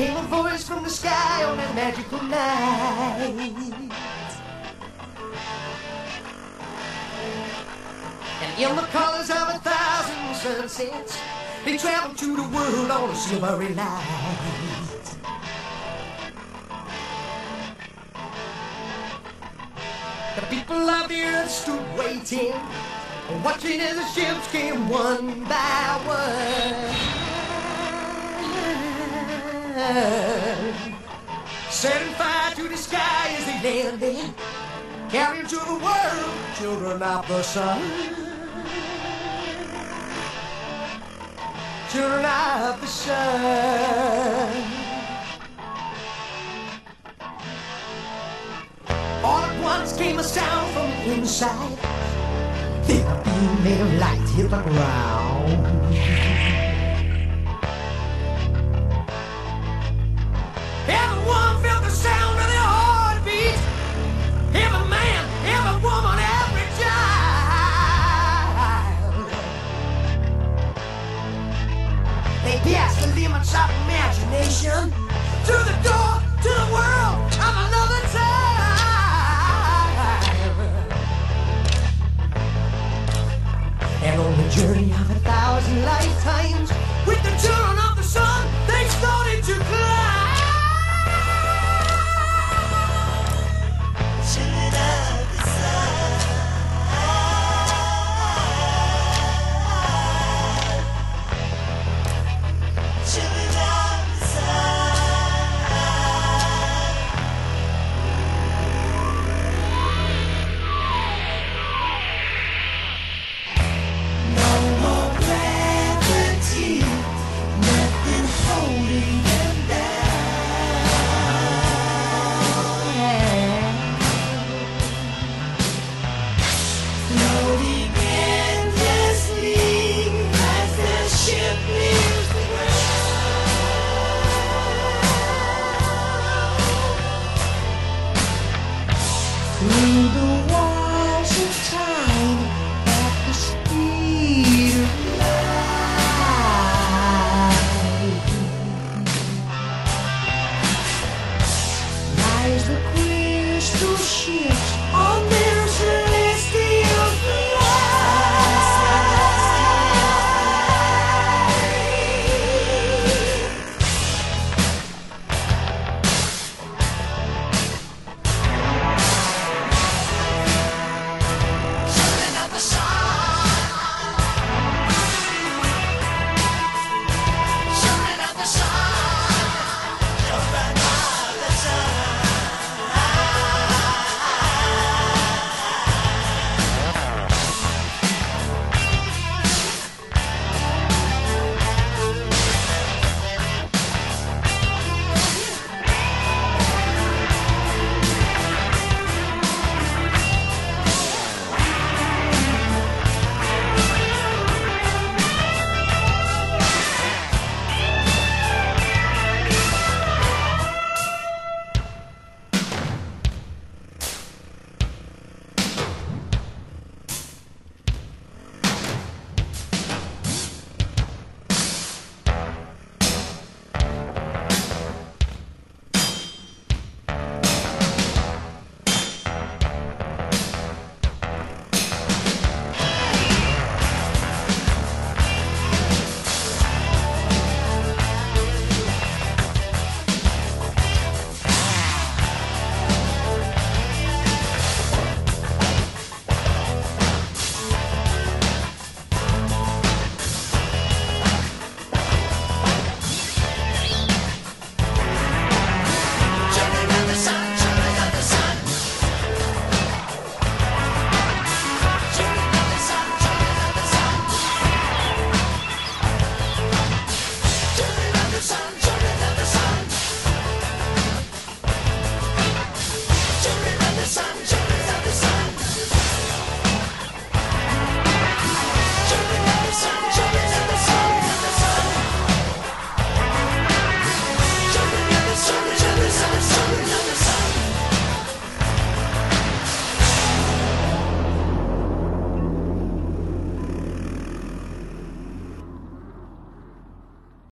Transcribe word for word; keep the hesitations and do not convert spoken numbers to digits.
came a voice from the sky on that magical night. And in the colors of a thousand sunsets, they traveled to the world on a silvery light. The people of the earth stood waiting, watching as the ships came one by one, setting fire to the sky as they landed, carrying to the world children of the sun, children of the sun. All at once came a sound from the inside, then a beam made of light hit the ground. Everyone felt the sound of their heartbeat. Every man, every woman, every child. They passed the limits of imagination to the door to the world of another time. And on the journey of a thousand lifetimes, with the children of the sun, they started to climb. Children of the sun, children of the sun. Through the walls of time, at the speed of light, lies the